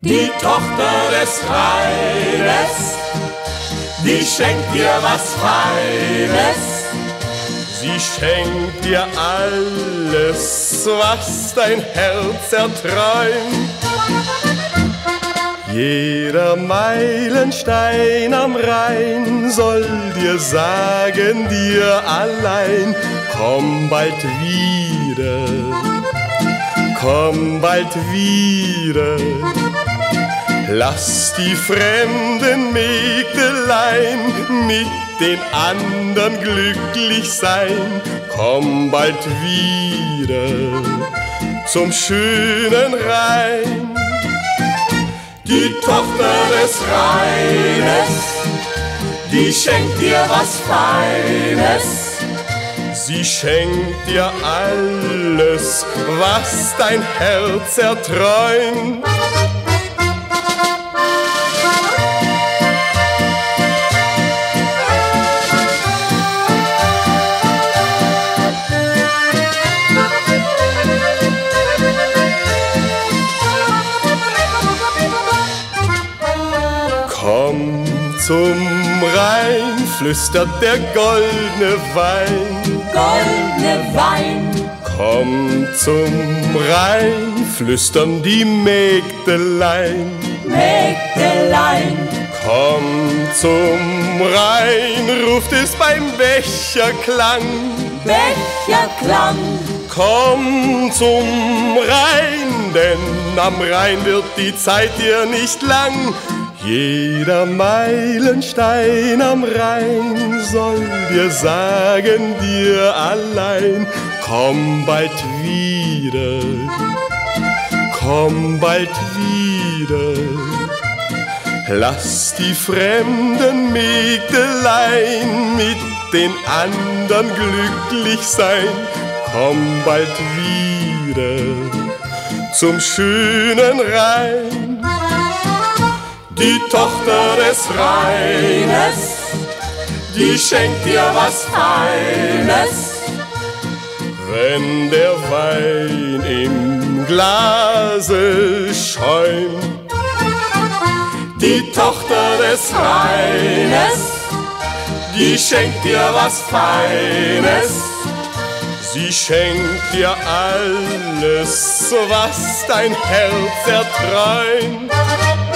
Die Tochter des Rheines, die schenkt dir was Feines. Sie schenkt dir alles, was dein Herz erträumt. Jeder Meilenstein am Rhein soll dir sagen, dir allein, komm bald wieder, komm bald wieder. Lass die fremden Mägdelein mit den anderen glücklich sein, komm bald wieder zum schönen Rhein. Die Tochter des Rheines, die schenkt dir was Feines. Sie schenkt dir alles, was dein Herz erträumt. Komm zum Rhein, flüstert der goldene Wein. Goldene Wein. Komm zum Rhein, flüstern die Mägdelein. Mägdelein. Komm zum Rhein, ruft es beim Becherklang. Becherklang. Komm zum Rhein, denn am Rhein wird die Zeit dir nicht lang. Jeder Meilenstein am Rhein soll dir sagen, dir allein, komm bald wieder, komm bald wieder. Lass die fremden Mägdelein mit den anderen glücklich sein, komm bald wieder zum schönen Rhein. Die Tochter des Rheines, die schenkt dir was Feines. Wenn der Wein im Glase schäumt. Die Tochter des Rheines, die schenkt dir was Feines. Sie schenkt dir alles, was dein Herz erträumt.